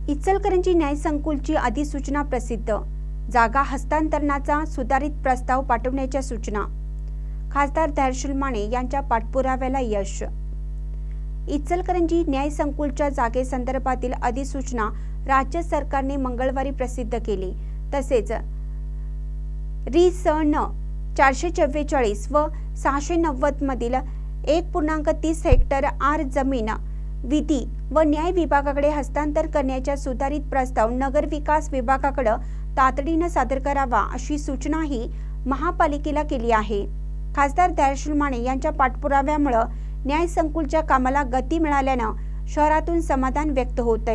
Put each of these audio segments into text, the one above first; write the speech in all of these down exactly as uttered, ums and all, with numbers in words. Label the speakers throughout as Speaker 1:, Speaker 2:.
Speaker 1: इचलकरंजी न्यायसंकुलची अधिसूचना प्रसिद्ध। जागा हस्तांतरणाचा सुधारित प्रस्ताव पाठवण्याच्या सूचना। खासदार धैर्यशील माने यांच्या पाठपुराव्याला यश। इचलकरंजी न्यायसंकुलच्या जागेसंदर्भातील अधिसूचना राज्य सरकारने मंगळवारी प्रसिद्ध केली। तसेच री स न चारशे चव्वेचाळीस व सहाशे नव्वद मधील एक पूर्णांक तीस हेक्टर आर जमीन विधी व न्याय विभागाकडे हस्तांतर करण्याचा सुधारित प्रस्ताव नगर विकास विभागाकडे तातडीने सादर करावा अशी सूचनाही महापालिकेला केली आहे। खासदार धैर्यशील माने यांच्या पाठपुराव्यामुळे न्यायसंकुलच्या कामाला गती मिळाल्याने शहरातून समाधान व्यक्त होतंय।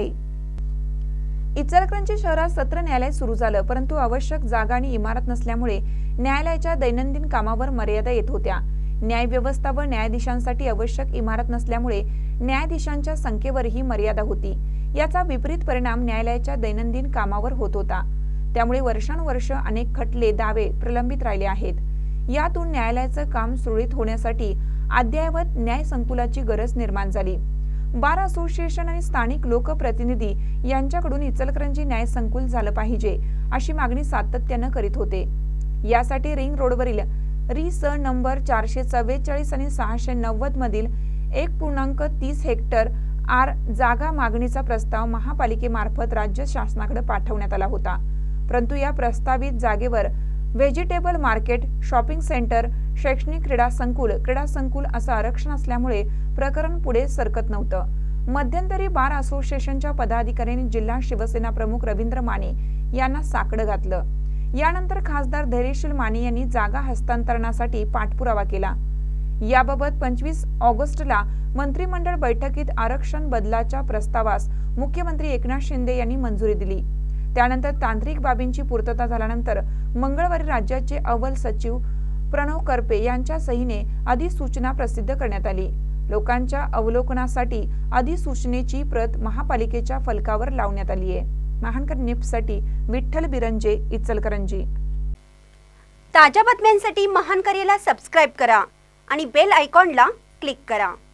Speaker 2: इचलकरंजी शहरात सत्र न्यायालय सुरू झालं, परंतु आवश्यक जागा आणि इमारत नसल्यामुळे न्यायालयाच्या दैनंदिन कामावर मर्यादा येत होत्या। न्याय व्यवस्था व न्यायाधीशांसाठी आवश्यक इमारत नसल्यामुळे न्यायाधीशांच्या संख्येवरही मर्यादा होती। याचा विपरीत परिणाम न्यायालयाच्या दैनंदिन कामावर होत होता। त्यामुळे वर्षानुवर्ष अनेक खटले दावे प्रलंबित राहिले आहेत। यातून न्यायालयाचं काम सुरळीत होण्यासाठी अद्ययावत न्याय संकुलाची गरज निर्माण झाली। बार असोसिएशन आणि स्थानिक लोकप्रतिनिधी यांच्याकडून इचलकरंजी न्याय संकुल झालं पाहिजे अशी मागणी सातत्याने करीत होते। यासाठी रिंग रोडवरील री स नंबर चारशे चव्वेचाळीस आणि सहाशे नव्वद मधील एक पूर्णांक तीस हेक्टर आर जागा मागणीचा प्रस्ताव महापालिकेमार्फत राज्य शासनाकडे पाठवण्यात आला होता। परंतु या प्रस्तावित जागेवर व्हेजिटेबल मार्केट, शॉपिंग सेंटर, शैक्षणिक क्रीडा संकुल, क्रीडा संकुल असं आरक्षण असल्यामुळे प्रकरण पुढे सरकत नव्हतं। मध्यंतरी बार असोसिएशनच्या पदाधिकाऱ्यांनी जिल्हा शिवसेना प्रमुख रवींद्र माने यांना साकडं घातलं। यानंतर खासदार धैर्यशील माने यांनी जागा हस्तांतरणासाठी पाठपुरावा केला। याबाबत पंचवीस ऑगस्टला मंत्रिमंडळ बैठकीत आरक्षण बदलाच्या प्रस्तावास मुख्यमंत्री एकनाथ शिंदे यांनी मंजुरी दिली। त्यानंतर तांत्रिक बाबींची पूर्तता झाल्यानंतर मंगळवारी राज्याचे अव्वल सचिव प्रणव करपे यांच्या सहीने अधिसूचना प्रसिद्ध करण्यात आली। लोकांच्या अवलोकनासाठी अधिसूचनेची प्रत महापालिकेच्या फलकावर लावण्यात आली आहे। महानकर न्यूजसाठी विठ्ठल बिरंजे, इचलकरंजी।
Speaker 1: ताज्या बातम्यांसाठी महानकरेला सबस्क्राइब करा आणि बेल आयकॉनला क्लिक करा।